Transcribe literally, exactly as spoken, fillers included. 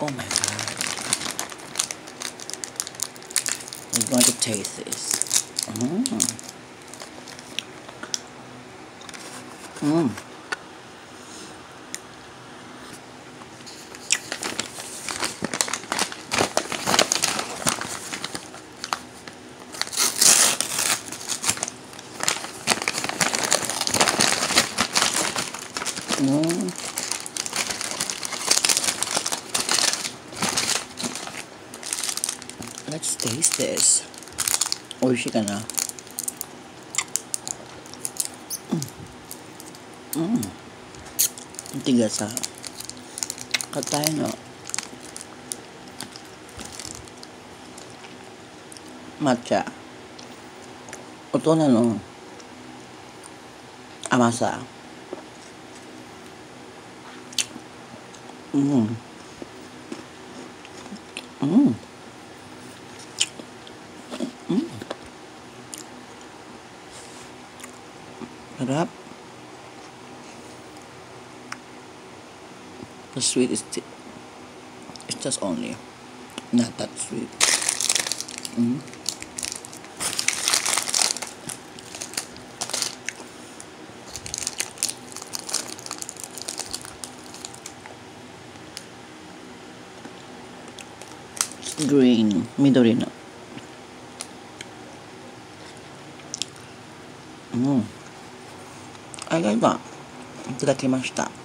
Oh my god. We're going to taste this. Mmm. Mmm. Mmm. Let's taste this. 美味しいかな。うん。うん。見てください。硬いの。抹茶。大人の甘さ。うん。うん。Sarap. The sweet is it's just only not that sweet. Mm. It's green, 緑の。うん。ありがとう。いただきました。